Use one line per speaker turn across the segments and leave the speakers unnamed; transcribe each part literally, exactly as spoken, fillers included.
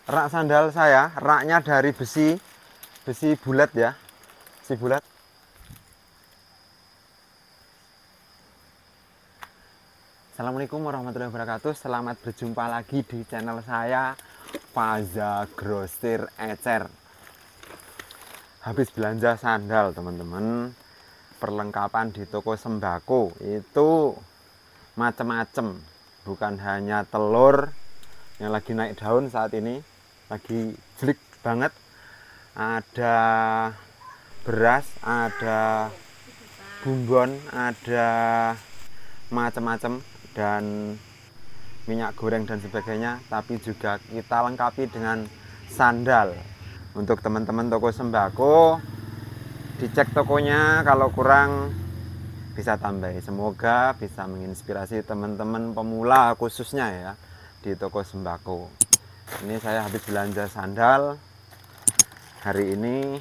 rak sandal saya, raknya dari besi besi bulat ya, besi bulat. Assalamualaikum warahmatullahi wabarakatuh. Selamat berjumpa lagi di channel saya, Faza Grosir Ecer. Habis belanja sandal teman-teman, perlengkapan di toko sembako itu macam-macam, bukan hanya telur yang lagi naik daun saat ini, lagi jelek banget. Ada beras, ada bumbon, ada macam-macam, dan minyak goreng dan sebagainya. Tapi juga kita lengkapi dengan sandal. Untuk teman-teman toko sembako, dicek tokonya, kalau kurang bisa tambah. Semoga bisa menginspirasi teman-teman pemula khususnya ya di toko sembako. Ini saya habis belanja sandal hari ini,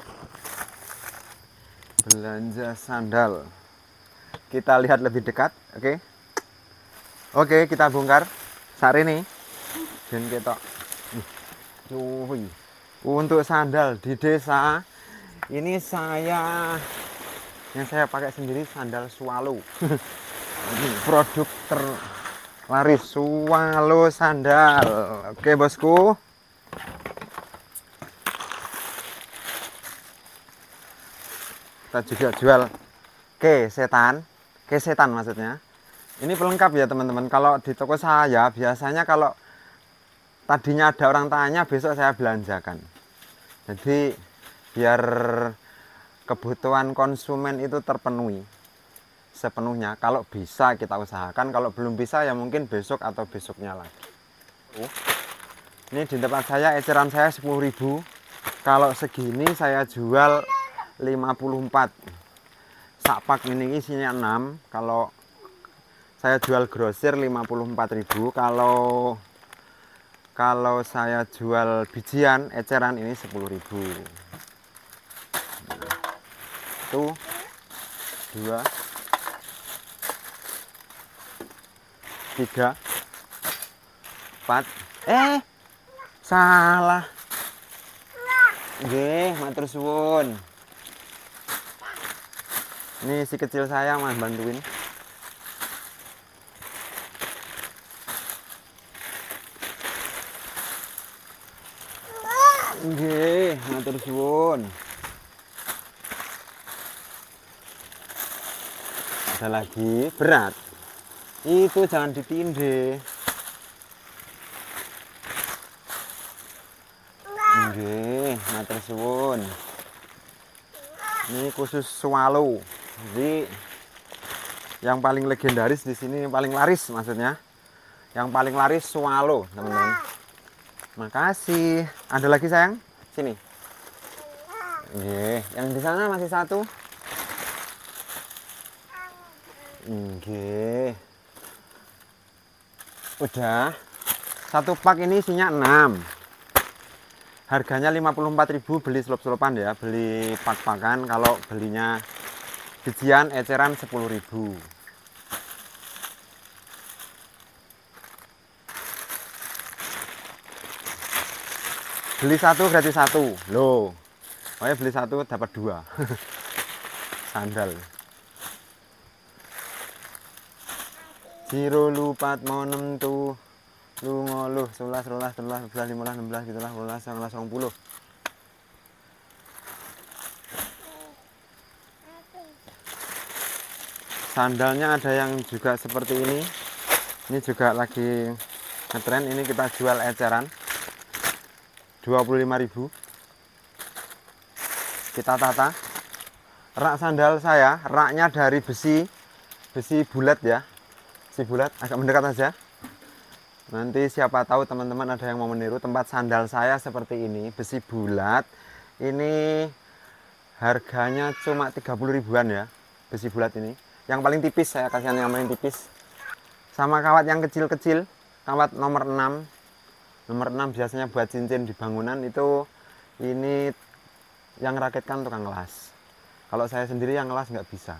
belanja sandal. Kita lihat lebih dekat, oke? Okay? Oke, okay, kita bongkar saat ini. Dan kita uh, untuk sandal di desa ini, saya yang saya pakai sendiri sandal Swallow. Produk terlaris, Swallow sandal. Oke, bosku. Kita juga jual kesetan, kesetan maksudnya. Ini pelengkap ya teman-teman. Kalau di toko saya biasanya kalau tadinya ada orang tanya, besok saya belanjakan. Jadi biar kebutuhan konsumen itu terpenuhi sepenuhnya. Kalau bisa kita usahakan, kalau belum bisa ya mungkin besok atau besoknya lagi. Ini di tempat saya eceran saya sepuluh ribu. Kalau segini saya jual lima puluh empat. Sakpak ini isinya enam. Kalau saya jual grosir lima puluh empat ribu. Kalau kalau saya jual bijian eceran ini sepuluh ribu. Itu dua, tiga, empat. Eh, salah. Nggih, matur suwun. Ini si kecil saya mau bantuin. Nggih, matur suwun. Ada lagi, berat. Itu jangan ditindih. Nggih, matur suwun. Ini khusus Swallow. Jadi yang paling legendaris di sini, yang paling laris maksudnya. Yang paling laris Swallow, teman-teman. Makasih. Ada lagi sayang? Sini. Nggih, yang di sana masih satu. Nggih. Udah. Satu pak ini isinya enam. Harganya lima puluh empat ribu beli selop-selopan ya, beli pak-pakan. Kalau belinya bijian eceran sepuluh ribu. Beli satu gratis satu. Loh. Pokoknya beli satu dapat dua. Sandal. Jiro lupat monem tuh. Lu ngoluh sebelas, sebelas, sebelas, sebelas, lima belas, enam belas, gitu lah, sebelas, sebelas, sepuluh. Sandalnya ada yang juga seperti ini. Ini juga lagi ngetren. Ini kita jual eceran dua puluh lima ribu. Kita tata. Rak sandal saya, raknya dari besi besi bulat ya. Besi bulat, agak mendekat aja. Nanti siapa tahu teman-teman ada yang mau meniru. Tempat sandal saya seperti ini, besi bulat. Ini harganya cuma tiga puluh ribuan ya, besi bulat ini. Yang paling tipis saya kasih yang paling tipis. Sama kawat yang kecil-kecil, kawat nomor enam. Nomor enam biasanya buat cincin di bangunan itu. Ini yang rakitkan tukang las. Kalau saya sendiri yang las nggak bisa.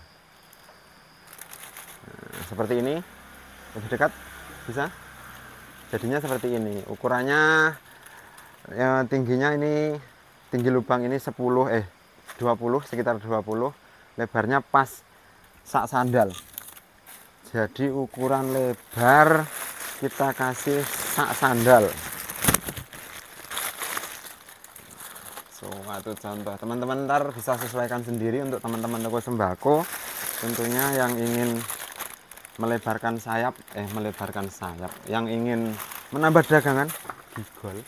Nah, seperti ini. Lebih dekat bisa. Jadinya seperti ini. Ukurannya Ya, tingginya ini, tinggi lubang ini sepuluh eh dua puluh, sekitar dua puluh, lebarnya pas sak sandal. Jadi ukuran lebar kita kasih sak sandal. Suatu contoh, teman-teman ntar bisa sesuaikan sendiri untuk teman-teman toko sembako. Tentunya yang ingin melebarkan sayap, eh melebarkan sayap, yang ingin menambah dagangan, gigol.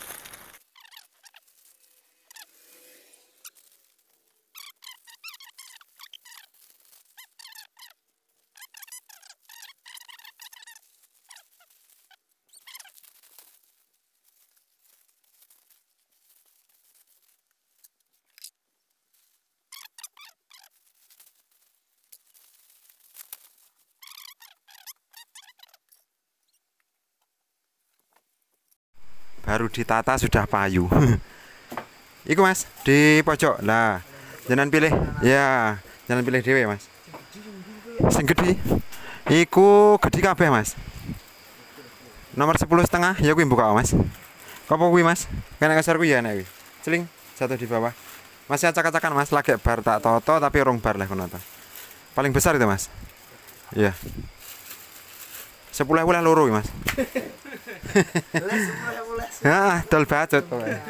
Baru ditata sudah payu. Iku mas di pojok lah, jangan pilih ya, jangan pilih dewe mas. Sing gede iku gede kabeh mas, nomor sepuluh setengah ya kuwi buka mas. Apa kuwi mas, kena kasar kuwi ya nek kuwi celing jatuh di bawah. Masih acak-acakan mas, lagi bar tak toto tapi rong bar lah kono to. Paling besar itu mas. Iya, sepuluh boleh loro mas. Ah, dol bacot.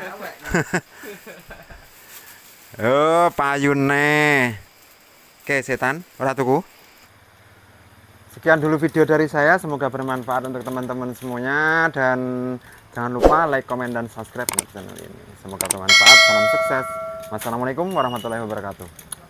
Oh, payune. Oke, setan, ora tuku. Sekian dulu video dari saya, semoga bermanfaat untuk teman-teman semuanya dan jangan lupa like, komen dan subscribe untuk channel ini. Semoga bermanfaat. Salam sukses. Wassalamualaikum warahmatullahi wabarakatuh.